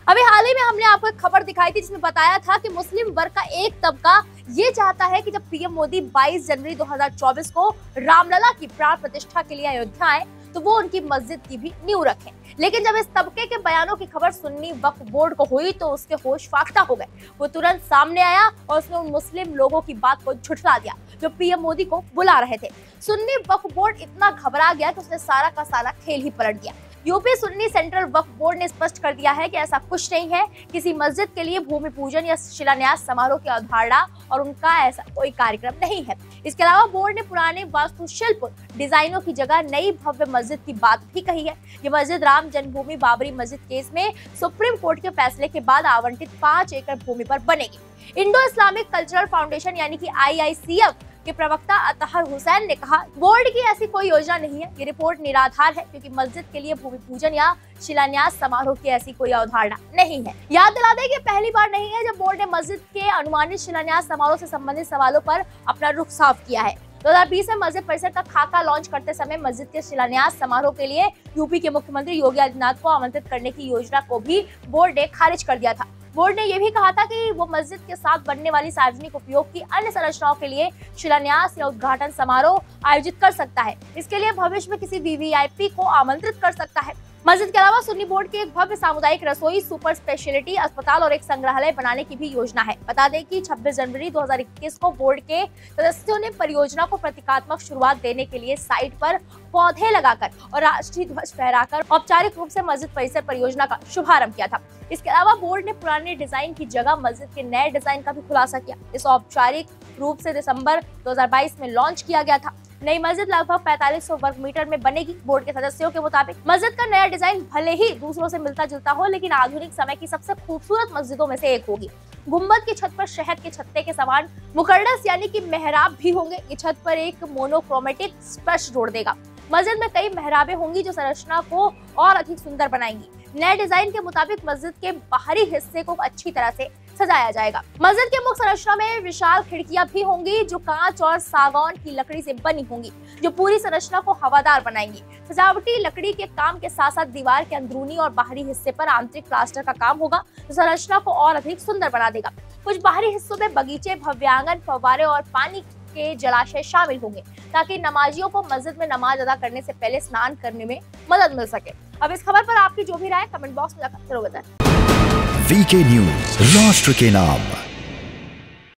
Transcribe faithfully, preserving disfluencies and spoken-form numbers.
अभी हाल ही में हमने आपको एक खबर दिखाई थी जिसमें बताया था कि मुस्लिम वर्ग का एक तबका ये चाहता है कि जब पीएम मोदी बाईस जनवरी दो हज़ार चौबीस को रामलला की प्राण प्रतिष्ठा के लिए अयोध्या आए तो वो उनकी मस्जिद की भी नींव रखें। लेकिन जब इस तबके के बयानों की खबर सुन्नी वक्फ बोर्ड को हुई तो उसके होश फाख्ता हो गए। वो तुरंत सामने आया और उसने उन मुस्लिम लोगों की बात को झुठला दिया जो पीएम मोदी को बुला रहे थे। सुन्नी वक्फ बोर्ड इतना घबरा गया कि उसने सारा का सारा खेल ही पलट दिया। UP Sunni central Waqf board ने स्पष्ट कर दिया है कि ऐसा कुछ नहीं है। किसी मस्जिद के लिए भूमि पूजन या शिलान्यास समारोह की अवधारणा और उनका ऐसा कोई कार्यक्रम नहीं है। इसके अलावा बोर्ड ने पुराने वास्तुशिल्प डिजाइनों की जगह नई भव्य मस्जिद की बात भी कही है। ये मस्जिद राम जन्मभूमि बाबरी मस्जिद केस में सुप्रीम कोर्ट के फैसले के बाद आवंटित पांच एकड़ भूमि पर बनेगी। इंडो इस्लामिक कल्चरल फाउंडेशन यानी कि आई आई सी एफ के प्रवक्ता अतहर हुसैन ने कहा, बोर्ड की ऐसी कोई योजना नहीं है। ये रिपोर्ट निराधार है क्योंकि मस्जिद के लिए भूमि पूजन या शिलान्यास समारोह की ऐसी कोई अवधारणा नहीं है। याद दिला दें कि पहली बार नहीं है जब बोर्ड ने मस्जिद के अनुमानित शिलान्यास समारोह से संबंधित सवालों पर अपना रुख साफ किया है। दो हज़ार बीस में मस्जिद परिसर का खाका लॉन्च करते समय मस्जिद के शिलान्यास समारोह के लिए यूपी के मुख्यमंत्री योगी आदित्यनाथ को आमंत्रित करने की योजना को भी बोर्ड ने खारिज कर दिया था। बोर्ड ने यह भी कहा था कि वो मस्जिद के साथ बनने वाली सार्वजनिक उपयोग की अन्य संरचनाओं के लिए शिलान्यास या उद्घाटन समारोह आयोजित कर सकता है। इसके लिए भविष्य में किसी वी वी आई पी को आमंत्रित कर सकता है। मस्जिद के अलावा सुन्नी बोर्ड की एक भव्य सामुदायिक रसोई, सुपर स्पेशलिटी अस्पताल और एक संग्रहालय बनाने की भी योजना है। बता दें कि छब्बीस जनवरी दो हज़ार इक्कीस को बोर्ड के सदस्यों ने परियोजना को प्रतीकात्मक शुरुआत देने के लिए साइट पर पौधे लगाकर और राष्ट्रीय ध्वज फहराकर औपचारिक रूप से मस्जिद परिसर परियोजना का शुभारंभ किया था। इसके अलावा बोर्ड ने पुराने डिजाइन की जगह मस्जिद के नए डिजाइन का भी खुलासा किया। इस औपचारिक रूप से दिसंबर दो हज़ार बाईस में लॉन्च किया गया था। नई मस्जिद लगभग पैंतालीस सौ वर्ग मीटर में बनेगी। बोर्ड के सदस्यों के मुताबिक मस्जिद का नया डिजाइन भले ही दूसरों से मिलता जुलता हो, लेकिन आधुनिक समय की सबसे खूबसूरत मस्जिदों में से एक होगी। गुम्बद की छत पर शहद के छत्ते के समान मुकर्रस यानी कि मेहराब भी होंगे। ये छत पर एक मोनोक्रोमेटिक स्पर्श जोड़ देगा। मस्जिद में कई मेहराबें होंगी जो संरचना को और अधिक सुंदर बनाएंगी। नए डिजाइन के मुताबिक मस्जिद के बाहरी हिस्से को अच्छी तरह से सजाया जाएगा। मस्जिद के मुख्य संरचना में विशाल खिड़कियां भी होंगी जो कांच और सागौन की लकड़ी से बनी होंगी, जो पूरी संरचना को हवादार बनाएंगी। सजावटी लकड़ी के काम के साथ साथ दीवार के अंदरूनी और बाहरी हिस्से पर आंतरिक प्लास्टर का काम होगा जो संरचना को और अधिक सुंदर बना देगा। कुछ बाहरी हिस्सों में बगीचे, भव्यांगन, फव्वारे और पानी के जलाशय शामिल होंगे ताकि नमाजियों को मस्जिद में नमाज अदा करने से पहले स्नान करने में मदद मिल सके। अब इस खबर पर आपकी जो भी राय कमेंट बॉक्स में जरूर बताएं। वीके न्यूज, राष्ट्र के नाम।